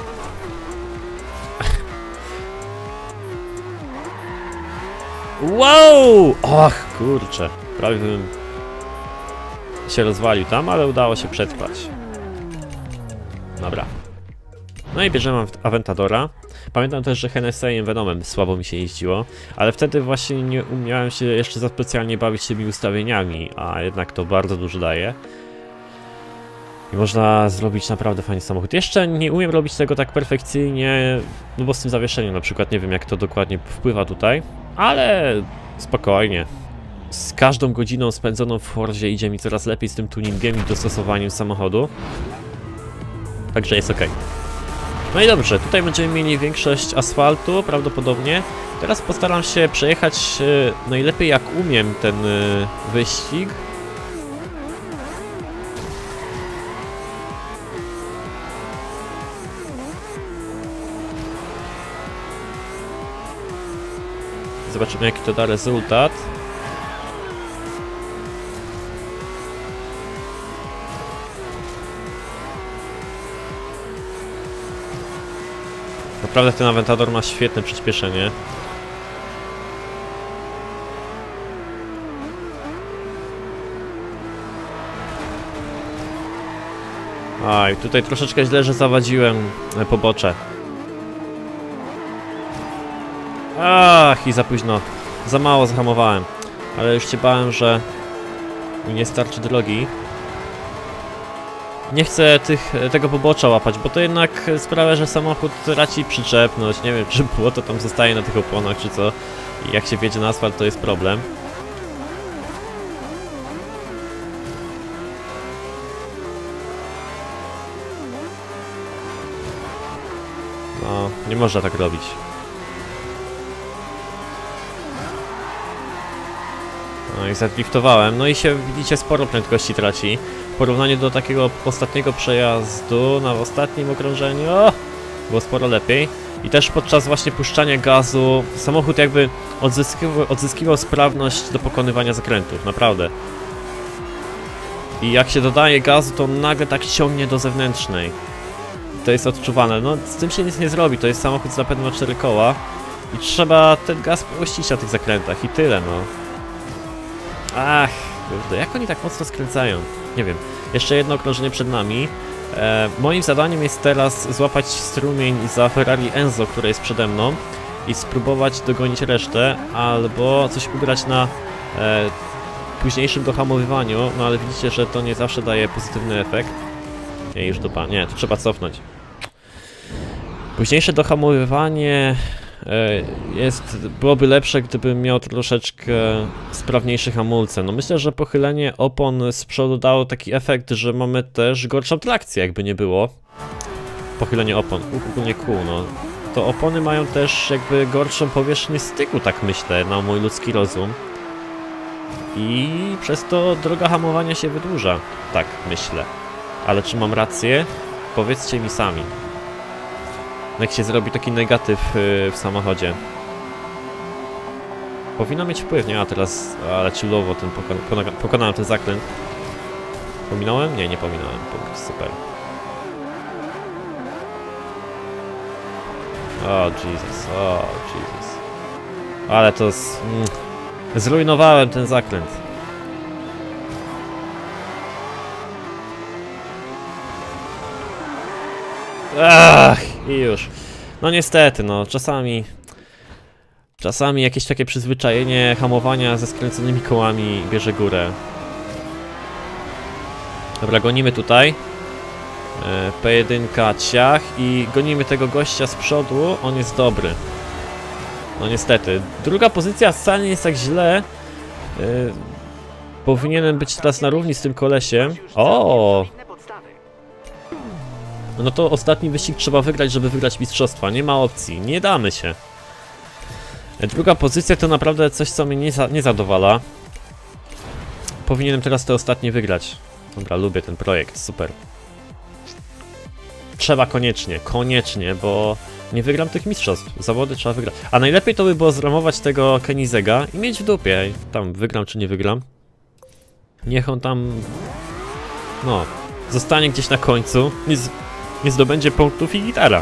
Wow! Och, kurczę. Prawie bym się rozwalił tam, ale udało się przetrwać. Dobra. No i bierzemy Aventadora. Pamiętam też, że Hennessy'em Venomem słabo mi się jeździło, ale wtedy właśnie nie umiałem się jeszcze za specjalnie bawić tymi ustawieniami, a jednak to bardzo dużo daje. I można zrobić naprawdę fajny samochód. Jeszcze nie umiem robić tego tak perfekcyjnie, no bo z tym zawieszeniem na przykład nie wiem, jak to dokładnie wpływa tutaj, ale spokojnie. Z każdą godziną spędzoną w Forzie idzie mi coraz lepiej z tym tuningiem i dostosowaniem samochodu. Także jest ok. No i dobrze, tutaj będziemy mieli większość asfaltu prawdopodobnie. Teraz postaram się przejechać e, najlepiej jak umiem ten e, wyścig. Zobaczymy, jaki to da rezultat. Naprawdę ten Aventador ma świetne przyspieszenie. Aj, tutaj troszeczkę źle, że zawadziłem pobocze. Ach, i za późno. Za mało zahamowałem. Ale już się bałem, że mi nie starczy drogi. Nie chcę tych, tego pobocza łapać, bo to jednak sprawia, że samochód traci przyczepność. Nie wiem, czy błoto tam zostaje na tych oponach, czy co. I jak się wjedzie na asfalt, to jest problem. No, nie można tak robić. No i zadriftowałem, no i się, widzicie, sporo prędkości traci. W porównaniu do takiego ostatniego przejazdu na ostatnim okrążeniu, o, było sporo lepiej. I też podczas właśnie puszczania gazu samochód jakby odzyskiwał, odzyskiwał sprawność do pokonywania zakrętów, naprawdę. I jak się dodaje gazu, to nagle tak ciągnie do zewnętrznej. To jest odczuwane, no z tym się nic nie zrobi, to jest samochód z napędem na cztery koła. I trzeba ten gaz puścić na tych zakrętach i tyle, no. Ach, kurde, jak oni tak mocno skręcają? Nie wiem. Jeszcze jedno okrążenie przed nami. E, moim zadaniem jest teraz złapać strumień za Ferrari Enzo, które jest przede mną i spróbować dogonić resztę, albo coś ugrać na e, późniejszym dohamowywaniu, no ale widzicie, że to nie zawsze daje pozytywny efekt. Nie, już dupa. Nie, to trzeba cofnąć. Późniejsze dohamowywanie jest, byłoby lepsze, gdybym miał troszeczkę sprawniejszy hamulce. No myślę, że pochylenie opon z przodu dało taki efekt, że mamy też gorszą trakcję, jakby nie było. Pochylenie opon, ogólnie kół, no. To opony mają też jakby gorszą powierzchnię styku, tak myślę, na mój ludzki rozum. I przez to droga hamowania się wydłuża, tak myślę. Ale czy mam rację? Powiedzcie mi sami. Jak się zrobi taki negatyw yy, w samochodzie. Powinno mieć wpływ, nie? A teraz, ale chillowo ten pokon pokonałem ten zakręt. Pominąłem? Nie, nie pominąłem. Punkt, super. O Jesus, o Jesus. Ale to z... mm, zrujnowałem ten zakręt. Ach, i już. No niestety, no czasami... Czasami jakieś takie przyzwyczajenie hamowania ze skręconymi kołami bierze górę. Dobra, gonimy tutaj. E, P jeden ciach i gonimy tego gościa z przodu, on jest dobry. No niestety. Druga pozycja wcale nie jest tak źle. E, powinienem być teraz na równi z tym kolesiem. O! no to ostatni wyścig trzeba wygrać, żeby wygrać mistrzostwa. Nie ma opcji, nie damy się. Druga pozycja to naprawdę coś, co mnie nie, za, nie zadowala. Powinienem teraz te ostatnie wygrać. Dobra, lubię ten projekt, super. Trzeba koniecznie, koniecznie, bo nie wygram tych mistrzostw. Zawody trzeba wygrać. A najlepiej to by było zramować tego Koenigegga i mieć w dupie. Tam wygram czy nie wygram. Niech on tam... No, zostanie gdzieś na końcu. Nie, z, nie zdobędzie punktów i gitara.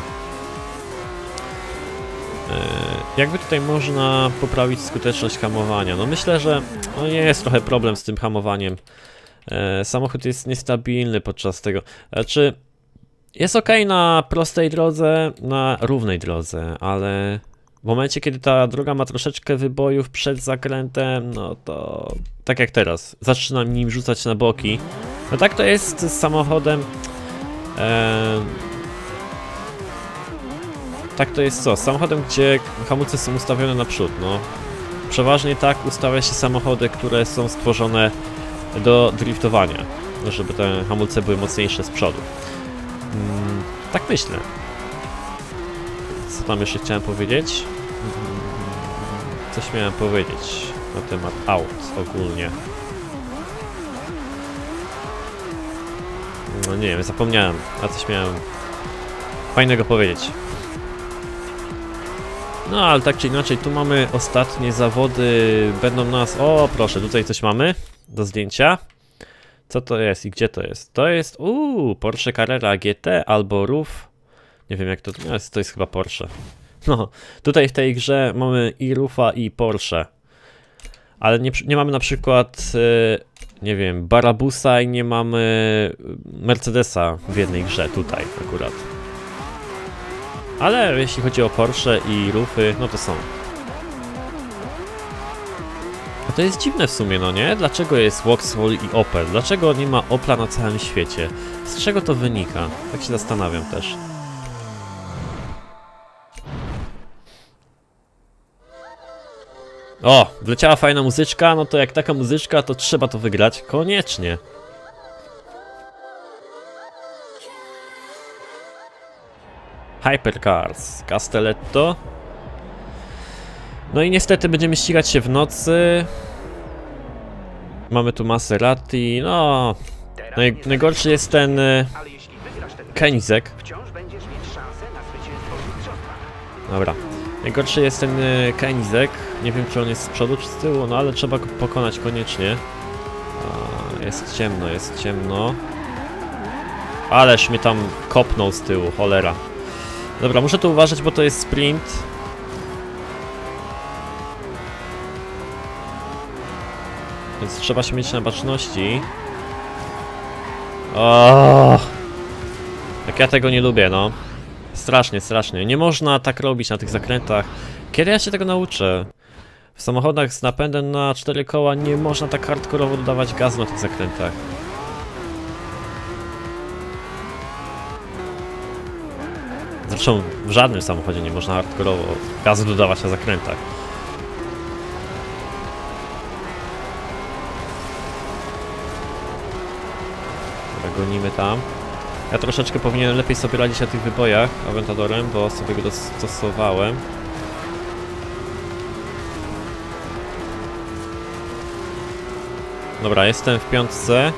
Jakby tutaj można poprawić skuteczność hamowania? No myślę, że no jest trochę problem z tym hamowaniem. E, samochód jest niestabilny podczas tego. Znaczy, jest ok na prostej drodze, na równej drodze, ale w momencie, kiedy ta droga ma troszeczkę wybojów przed zakrętem, no to tak jak teraz, zaczynam nim rzucać na boki. No tak to jest z samochodem. E, Tak to jest co? Z samochodem, gdzie hamulce są ustawione naprzód, no. Przeważnie tak ustawia się samochody, które są stworzone do driftowania, żeby te hamulce były mocniejsze z przodu. Mm, tak myślę. Co tam jeszcze chciałem powiedzieć? Mm, coś miałem powiedzieć na temat aut ogólnie. No nie wiem, zapomniałem, a coś miałem fajnego powiedzieć. No ale tak czy inaczej, tu mamy ostatnie zawody, będą nas... O proszę, tutaj coś mamy do zdjęcia. Co to jest i gdzie to jest? To jest, uuu, Porsche Carrera G T albo R U F. Nie wiem jak to... No, to jest chyba Porsche. No, tutaj w tej grze mamy i R U F a i Porsche. Ale nie, nie mamy na przykład, yy, nie wiem, Barabusa i nie mamy Mercedesa w jednej grze tutaj akurat. Ale jeśli chodzi o Porsche i R U F y, no to są. A to jest dziwne w sumie, no nie? Dlaczego jest Vauxhall i Opel? Dlaczego nie ma Opla na całym świecie? Z czego to wynika? Tak się zastanawiam też. O, wleciała fajna muzyczka, no to jak taka muzyczka, to trzeba to wygrać. Koniecznie. Hypercars, Castelletto. No i niestety będziemy ścigać się w nocy. Mamy tu Maserati, no... Naj, najgorszy jest ten... Koenigsegg. Dobra. Najgorszy jest ten Koenigsegg. Nie wiem, czy on jest z przodu, czy z tyłu, no ale trzeba go pokonać koniecznie. A, jest ciemno, jest ciemno. Ależ mnie tam kopnął z tyłu, cholera. Dobra, muszę tu uważać, bo to jest sprint. Więc trzeba się mieć na baczności. O, jak ja tego nie lubię, no. Strasznie, strasznie. Nie można tak robić na tych zakrętach. Kiedy ja się tego nauczę? W samochodach z napędem na cztery koła nie można tak hardkorowo dodawać gazu na tych zakrętach. Zresztą w żadnym samochodzie nie można hardkorowo gazu dodawać na zakrętach. Dobra, gonimy tam. Ja troszeczkę powinienem lepiej sobie radzić na tych wybojach Aventadorem, bo sobie go dostosowałem. Dobra, jestem w piątce.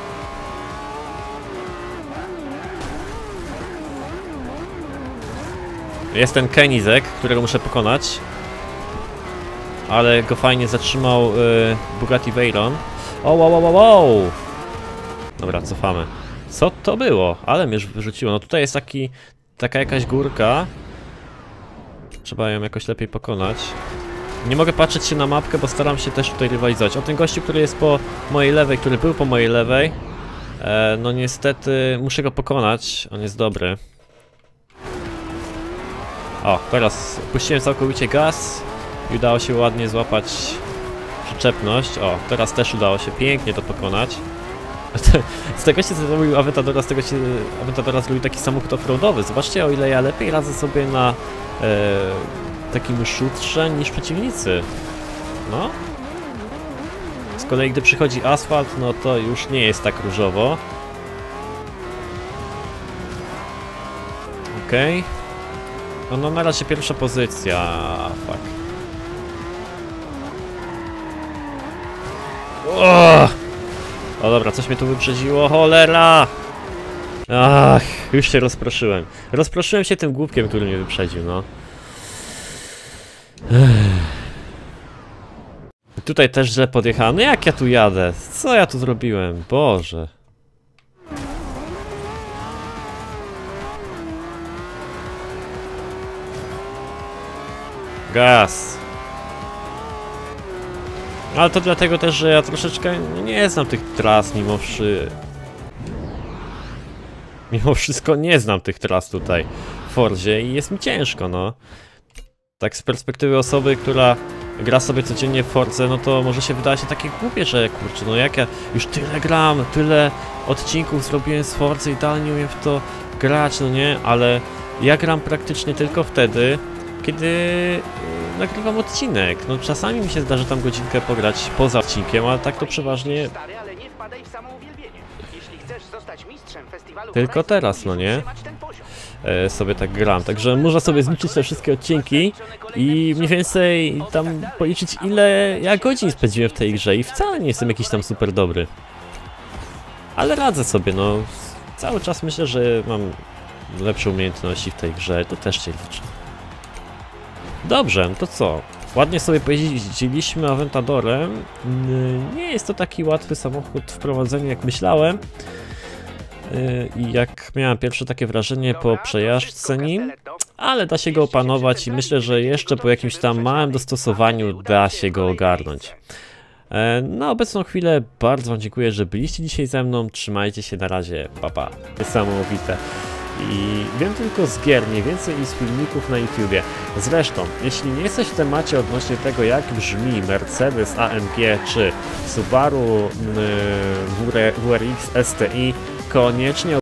Jest ten Koenigsegg, którego muszę pokonać. Ale go fajnie zatrzymał yy, Bugatti Veyron. O, wow, wow, wow, wow! Dobra, cofamy. Co to było? Ale mnie już wyrzuciło. No tutaj jest taki, taka jakaś górka. Trzeba ją jakoś lepiej pokonać. Nie mogę patrzeć się na mapkę, bo staram się też tutaj rywalizować. O, ten gościu, który jest po mojej lewej, który był po mojej lewej. E, no niestety muszę go pokonać. On jest dobry. O, teraz puściłem całkowicie gaz i udało się ładnie złapać przyczepność. O, teraz też udało się pięknie to pokonać. Z tego się zrobił Aventadora, z tego się Aventadora zrobił taki samochód offroadowy. Zobaczcie, o ile ja lepiej radzę sobie na e, takim szutrze niż przeciwnicy. No. Z kolei gdy przychodzi asfalt, no to już nie jest tak różowo. okej. Okay. No, no na razie pierwsza pozycja. Fuck. O! O dobra, coś mnie tu wyprzedziło, cholera! Ach, już się rozproszyłem. Rozproszyłem się tym głupkiem, który mnie wyprzedził, no. Ech. Tutaj też źle podjechałem. No jak ja tu jadę? Co ja tu zrobiłem? Boże. Gaz. Ale to dlatego też, że ja troszeczkę nie znam tych tras mimo wszy... Mimo wszystko nie znam tych tras tutaj w Forzie i jest mi ciężko, no. Tak z perspektywy osoby, która gra sobie codziennie w Forze, no to może się wydawać takie głupie, że kurczę, no jak ja już tyle gram, tyle odcinków zrobiłem z Forzy i dalej nie umiem w to grać, no nie? Ale ja gram praktycznie tylko wtedy, kiedy yy, nagrywam odcinek. No czasami mi się zdarzy tam godzinkę pograć poza odcinkiem, ale tak to przeważnie... Tylko teraz, no nie? E, sobie tak gram, także można sobie zliczyć te wszystkie odcinki i mniej więcej tam policzyć, ile ja godzin spędziłem w tej grze i wcale nie jestem jakiś tam super dobry. Ale radzę sobie, no. Cały czas myślę, że mam lepsze umiejętności w tej grze, to też się liczy. Dobrze, no to co? Ładnie sobie pojeździliśmy Aventadorem. Nie jest to taki łatwy samochód w prowadzeniu, jak myślałem. I jak miałem pierwsze takie wrażenie po przejażdżce nim, ale da się go opanować i myślę, że jeszcze po jakimś tam małym dostosowaniu da się go ogarnąć. Na obecną chwilę bardzo wam dziękuję, że byliście dzisiaj ze mną, trzymajcie się, na razie, pa pa. Niesamowite. I wiem tylko z gier, mniej więcej i z filmików na YouTubie. Zresztą, jeśli nie jesteś w temacie odnośnie tego, jak brzmi Mercedes A M G czy Subaru W R X S T I, koniecznie